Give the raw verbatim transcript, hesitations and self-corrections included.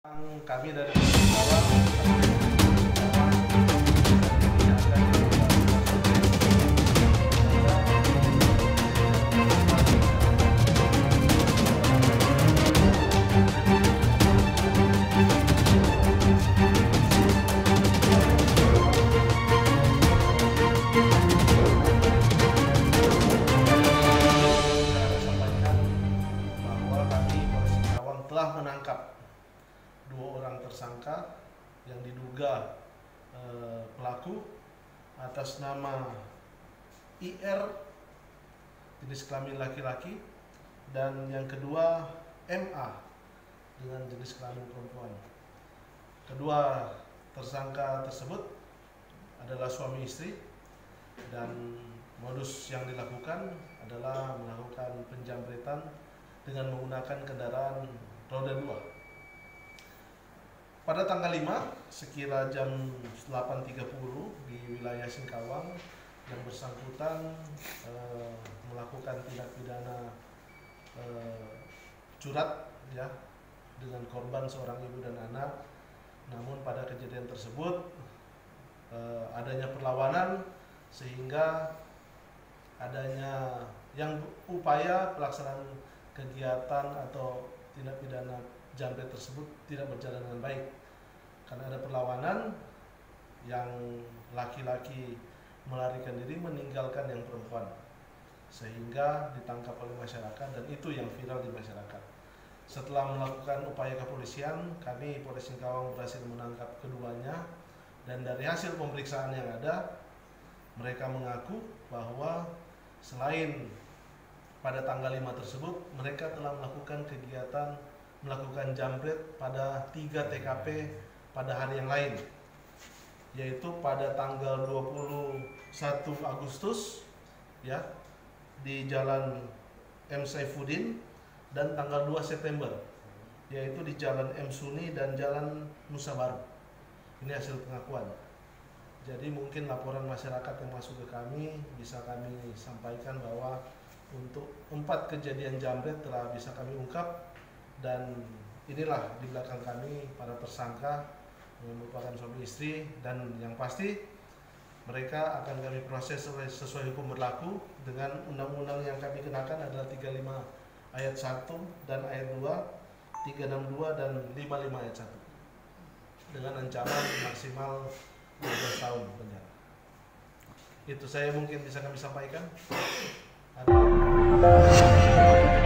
Kami dari Polres sampaikan bahwa kami Polres Singkawang telah menangkap dua orang tersangka yang diduga eh, pelaku atas nama I R jenis kelamin laki-laki dan yang kedua M A dengan jenis kelamin perempuan. Kedua tersangka tersebut adalah suami istri dan modus yang dilakukan adalah melakukan penjamretan dengan menggunakan kendaraan roda dua. Pada tanggal lima, sekira jam delapan tiga puluh di wilayah Singkawang, yang bersangkutan eh, melakukan tindak pidana eh, curat ya dengan korban seorang ibu dan anak. Namun pada kejadian tersebut eh, adanya perlawanan sehingga adanya yang upaya pelaksanaan kegiatan atau tindak pidana jambret tersebut tidak berjalan dengan baik karena ada perlawanan, yang laki-laki melarikan diri meninggalkan yang perempuan sehingga ditangkap oleh masyarakat dan itu yang viral di masyarakat. Setelah melakukan upaya kepolisian, kami Polres Singkawang berhasil menangkap keduanya dan dari hasil pemeriksaan yang ada, mereka mengaku bahwa selain pada tanggal lima tersebut mereka telah melakukan kegiatan melakukan jambret pada tiga T K P pada hari yang lain, yaitu pada tanggal dua puluh satu Agustus ya di Jalan M Saifuddin dan tanggal dua September yaitu di Jalan M Suni dan Jalan Nusa Baru. Ini hasil pengakuan. Jadi mungkin laporan masyarakat yang masuk ke kami bisa kami sampaikan bahwa untuk empat kejadian jambret telah bisa kami ungkap. Dan inilah di belakang kami para tersangka yang merupakan suami istri dan yang pasti mereka akan kami proses sesuai hukum berlaku dengan undang-undang yang kami kenakan adalah tiga puluh lima ayat satu dan ayat dua, tiga enam dua dan lima puluh lima ayat satu dengan ancaman maksimal dua belas tahun penjara. Itu saya mungkin bisa kami sampaikan. Ada